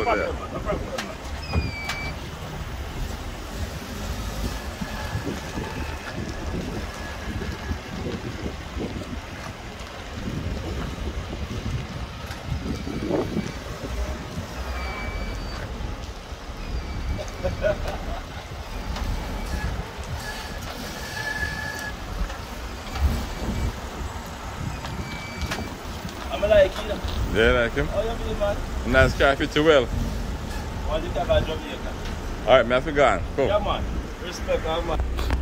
out there. No problem. I'm like it. Yeah, like him? Oh, you feel, man? Nice car, fit you well. Why did you have a Jamaica? Alright, man, I forgot. Cool. Yeah, man. Respect, man.